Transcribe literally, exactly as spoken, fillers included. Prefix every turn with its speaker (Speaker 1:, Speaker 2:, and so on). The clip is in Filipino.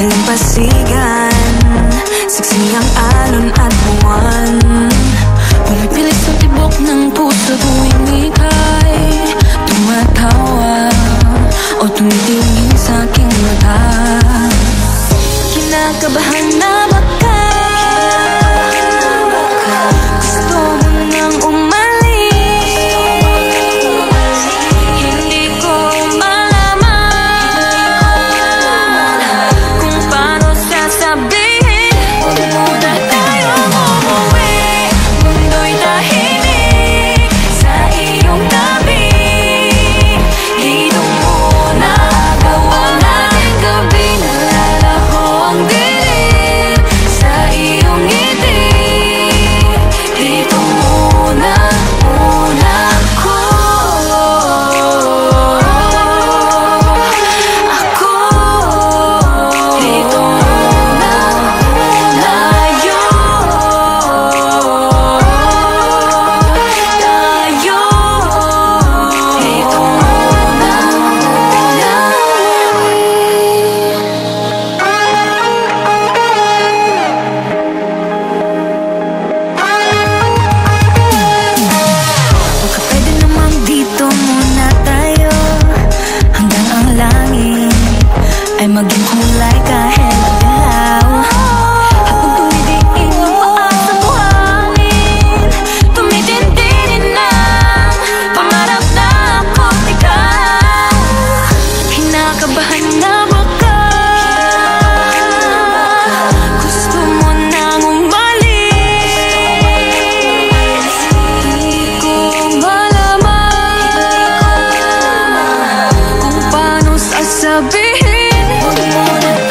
Speaker 1: dalampasigan, siksi ang alon at buwan. Pumipilit sa tibok ng puso tuwing ika'y tumatawa o tumitingin sa aking mata. Kinakabahan na baka gusto mo nang umalis. Hindi ko malaman kung paano sasabihin. Huwag muna tayong umuwi, mundo'y tahimik sa iyong tabi. Dito muna gawa natin gabi, nalalaho ang dilim sa iyong ngiti. Dito muna, muna ako, ako. Dito muna, muna tayo, tayo. Dito muna, muna. Baka pwede namang dito muna tayo hanggang ang langit ay maging kulay kahit madilaw. Habang tumidiin ang paa sa buhangin, tumitindi din ang pangarap na ako't ikaw. Kinakabahan na baka gusto mo nang umalis. Hindi ko malaman kung paano sasabihin. Huwag muna